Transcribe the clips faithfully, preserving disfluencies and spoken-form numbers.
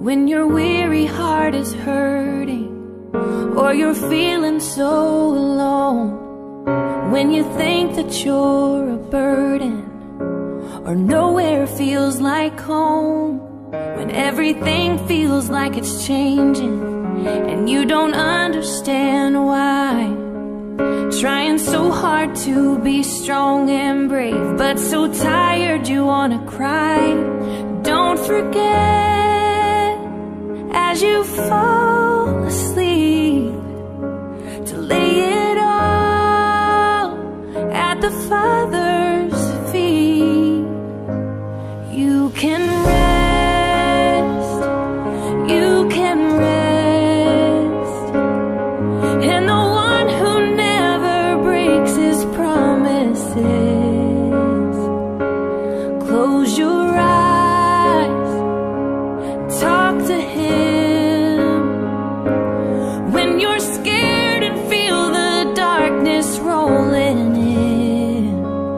When your weary heart is hurting, or you're feeling so alone, when you think that you're a burden, or nowhere feels like home, when everything feels like it's changing and you don't understand why, trying so hard to be strong and brave, but so tired you wanna cry. Don't forget, as you fall asleep, to lay it all at the Father's feet. You can rest, you can rest in the one who never breaks his promises. Close your eyes, talk to him. When you're scared and feel the darkness rolling in,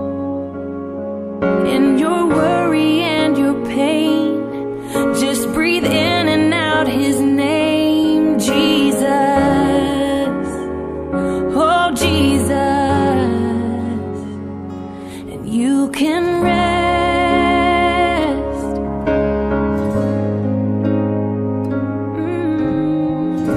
in your worry and your pain, just breathe in and out his name, Jesus. Oh, Jesus. And you can rest. Mm-hmm.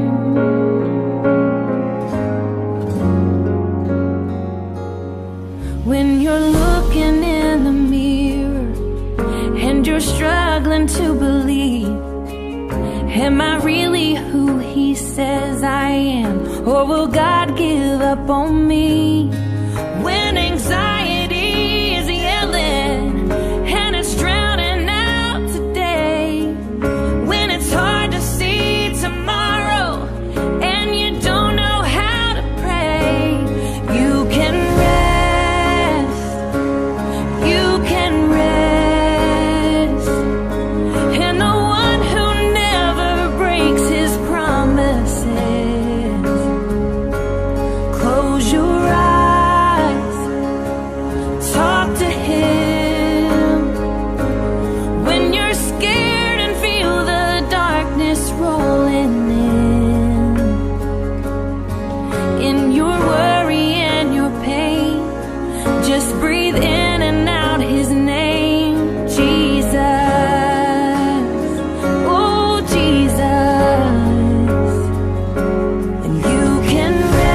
When you're looking in the mirror and you're struggling to believe, am I really who he says I am, or will God give up on me? When anxiety is yelling and it's drowning out today, when it's hard to see tomorrow and you don't know how to pray, you can rest, you can rest in the one who never breaks his promises. Close your eyes, talk to him. When you're scared and feel the darkness rolling in, in your worry and your pain, just breathe in and out his name, Jesus. Oh, Jesus. And you can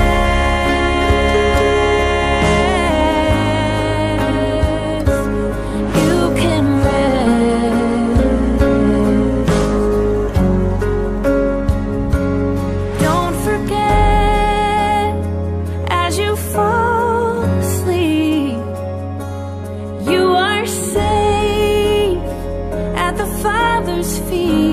rest, you can rest. Don't forget, as you fall asleep, you are safe at the Father's feet.